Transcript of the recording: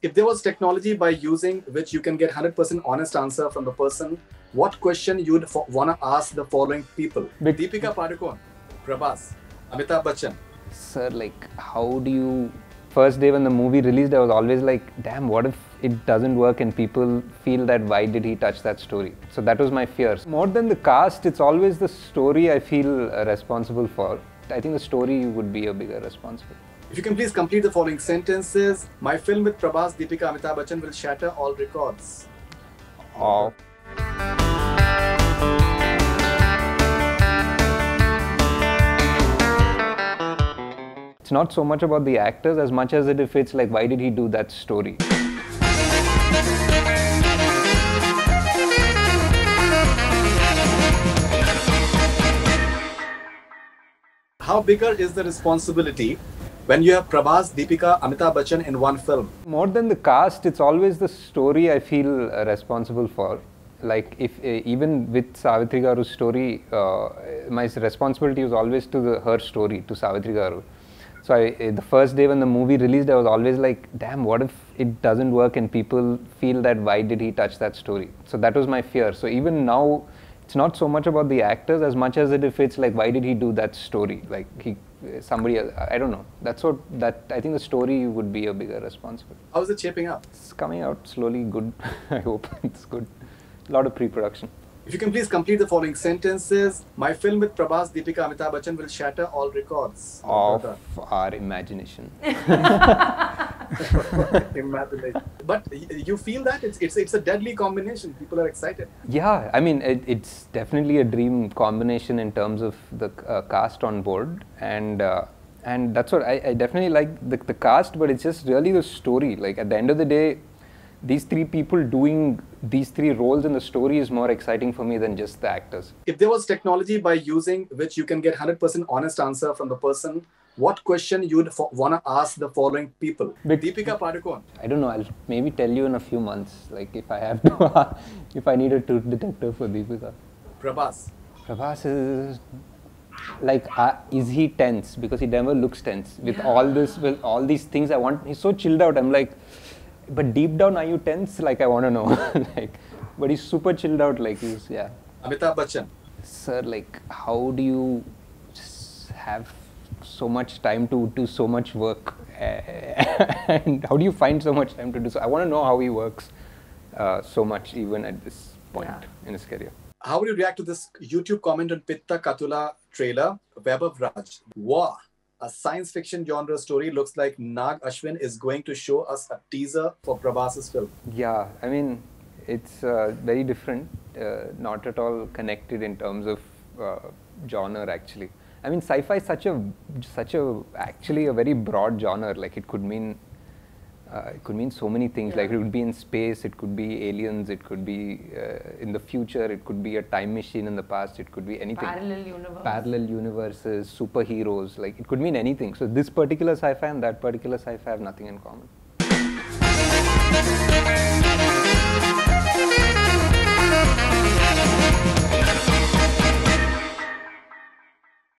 If there was technology by using which you can get 100% honest answer from the person, what question you'd want to ask the following people? Deepika Padukone, Prabhas, Amitabh Bachchan. Sir, like, how do you... First day when the movie released, I was always like, damn, what if it doesn't work and people feel that why did he touch that story? So that was my fear. More than the cast, it's always the story I feel responsible for. I think the story would be a bigger responsibility. If you can please complete the following sentences. My film with Prabhas, Deepika, Amitabh Bachchan will shatter all records. Oh. It's not so much about the actors as much as if it's like, why did he do that story? How bigger is the responsibility when you have Prabhas, Deepika, Amitabh Bachchan in one film? More than the cast, it's always the story I feel responsible for. Like, if even with Savitri Garu's story, my responsibility was always to her story, to Savitri Garu. So the first day when the movie released, I was always like, damn, what if it doesn't work and people feel that why did he touch that story? So that was my fear. So even now, it's not so much about the actors as much as if it's like, why did he do that story? Like, somebody else, I don't know. I think the story would be a bigger responsibility. How is it shaping up? It's coming out slowly good. I hope it's good. A lot of pre-production. If you can please complete the following sentences. My film with Prabhas, Deepika, Amitabh Bachchan will shatter all records. Of our imagination. Imagination. But you feel that it's a deadly combination. People are excited. Yeah, I mean, it's definitely a dream combination in terms of the cast on board, and that's what I definitely like the cast, but it's just really the story. Like, at the end of the day, these three people doing these three roles in the story is more exciting for me than just the actors. If there was technology by using which you can get 100% honest answer from the person, what question you'd want to ask the following people? Deepika Padukone. I don't know, I'll maybe tell you in a few months, like if I have to, if I need a truth detector for Deepika. Prabhas. Prabhas is like, is he tense? Because he never looks tense. With all this, with all these things I want, he's so chilled out. I'm like, but deep down, are you tense? Like, I want to know. Like, but he's super chilled out. Like, he's, yeah. Amitabh Bachchan. Sir, like, how do you just have so much time to do so much work? And how do you find so much time to do so? I want to know how he works so much, even at this point in his career. How would you react to this YouTube comment on Pitta Katula trailer? Vaibhav Raj. Wow. A science fiction genre story looks like Nag Ashwin is going to show us a teaser for Prabhas's film. Yeah, I mean, it's very different, not at all connected in terms of genre actually. I mean, sci-fi is actually a very broad genre. Like, it could mean so many things. Like, it could be in space, it could be aliens, it could be in the future, it could be a time machine in the past, it could be anything. Parallel universes, superheroes, like, it could mean anything. So this particular sci-fi and that particular sci-fi have nothing in common.